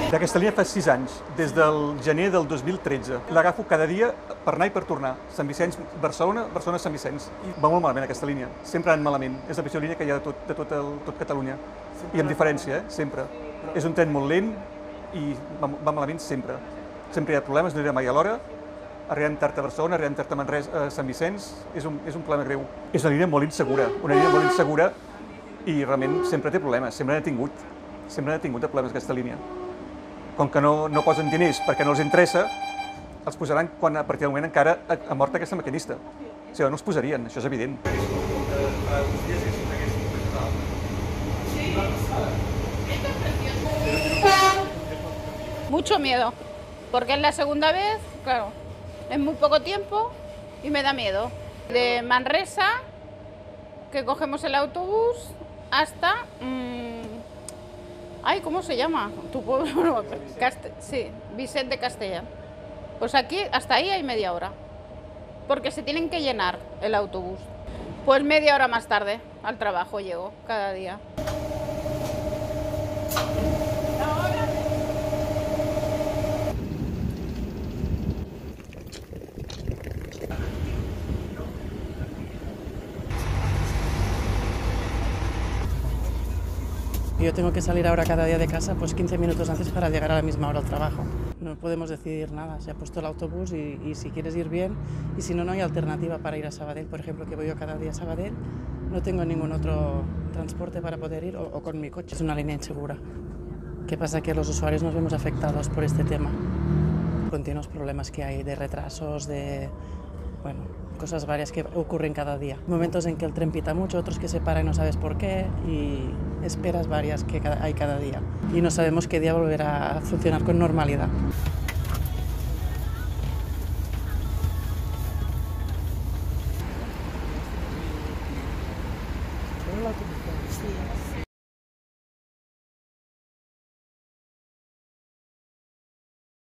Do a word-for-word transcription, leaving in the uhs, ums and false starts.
D'aquesta línia fa sis anys, des del gener del dos mil tretze. L'agafo cada dia per anar i per tornar. Sant Vicenç, Barcelona, Barcelona, Sant Vicenç. I va molt malament aquesta línia, sempre anant malament. És la pitjor línia que hi ha de tot, de tot, el, tot Catalunya. I amb diferència, eh? Sempre. És un tren molt lent i va, va malament sempre. Sempre hi ha problemes, no hi ha mai a l'hora. Arribem tard a Barcelona, arribem tard a Manresa, a Sant Vicenç, és un, és un problema greu. És una línia molt insegura, una línia molt insegura i realment sempre té problemes, sempre n'ha tingut. Sempre n'ha tingut de problemes aquesta línia. Com que no, no posen diners perquè no els interessa, els posaran quan a partir del moment encara ha mort aquesta maquinista. O sigui, no els posarien, això és evident. Mucho miedo, porque es la segunda vez, claro, es muy poco tiempo y me da miedo. De Manresa, que cogemos el autobús, hasta... Mmm, ay, ¿cómo se llama? Tu pueblo, Caste sí, Vicente Castellán. Pues aquí, hasta ahí hay media hora, porque se tienen que llenar el autobús. Pues media hora más tarde al trabajo llego cada día. Yo tengo que salir ahora cada día de casa pues quince minutos antes para llegar a la misma hora al trabajo. No podemos decidir nada, se ha puesto el autobús y, y si quieres ir bien, y si no, no hay alternativa para ir a Sabadell. Por ejemplo, que voy yo cada día a Sabadell, no tengo ningún otro transporte para poder ir o, o con mi coche. Es una línea insegura. ¿Qué pasa? Que los usuarios nos vemos afectados por este tema. Continuos problemas que hay de retrasos, de... bueno, cosas varias que ocurren cada día. Momentos en que el tren pita mucho, otros que se para y no sabes por qué, y esperas varias que hay cada día. Y no sabemos qué día volverá a funcionar con normalidad.